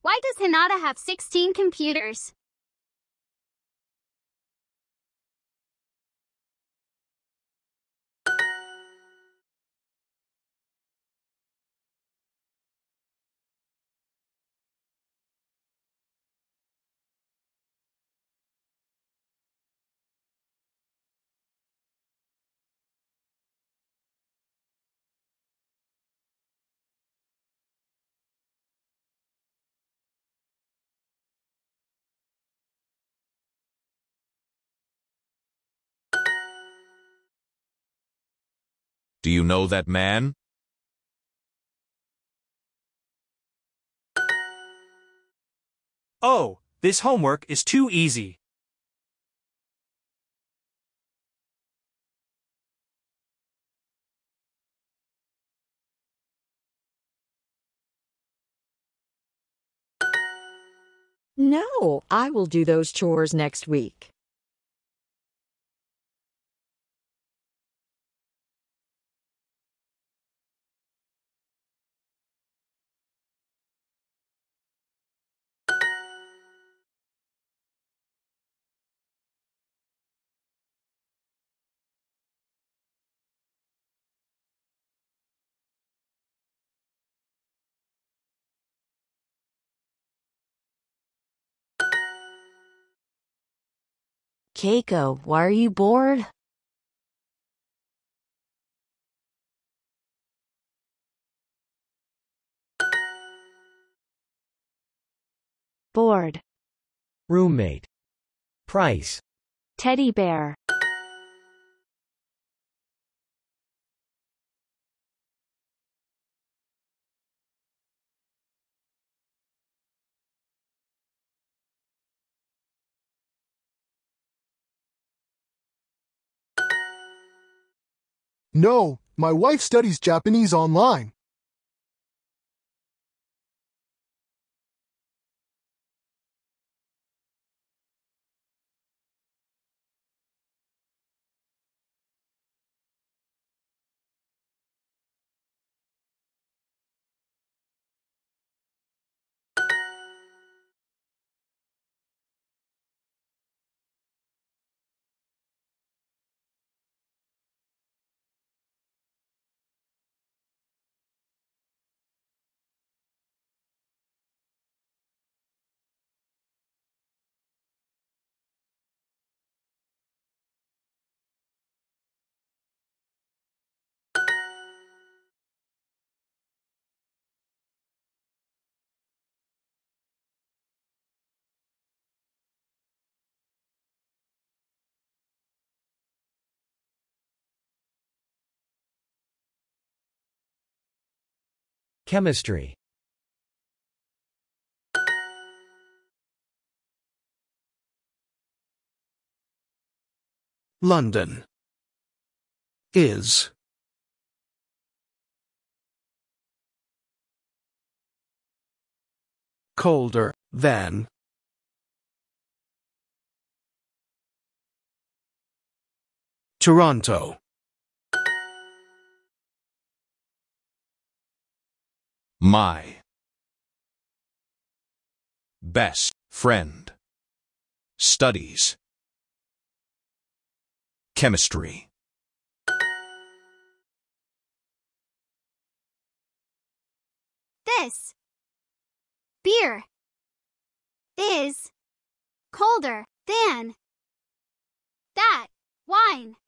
Why does Hinata have 16 computers? Do you know that man? Oh, this homework is too easy. No, I will do those chores next week. Keiko, why are you bored? Board. Roommate. Price. Teddy bear. No, my wife studies Japanese online. Chemistry. London is colder than Toronto. My best friend studies chemistry. This beer is colder than that wine.